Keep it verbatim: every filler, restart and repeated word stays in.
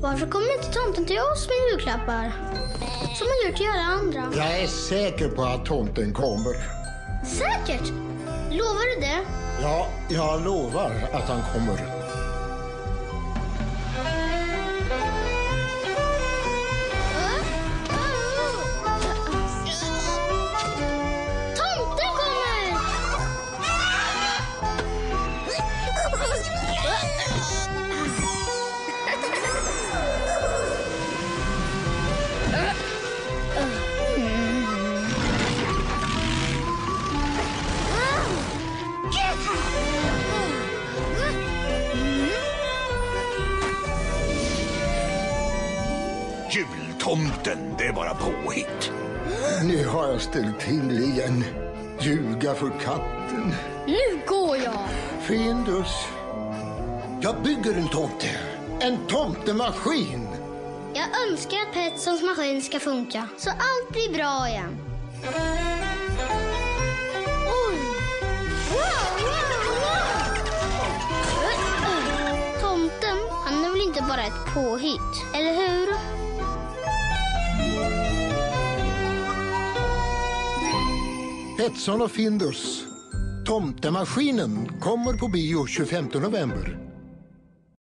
Varför kommer inte tomten till oss med julklappar? Som han gör till alla andra. Jag är säker på att tomten kommer. Säkert? Lovar du det? Ja, jag lovar att han kommer. Jultomten, det är bara påhitt. Nu har jag ställt till igen. Ljuga för katten. Nu går jag. Findus. Jag bygger en tomte. En tomtemaskin. Jag önskar att Petssons maskin ska funka. Så allt blir bra igen. Oj! Wow, wow, wow. Tomten, han är väl inte bara ett påhitt, eller hur? Petson och Findus. Tomtemaskinen kommer på bio tjugofemte november.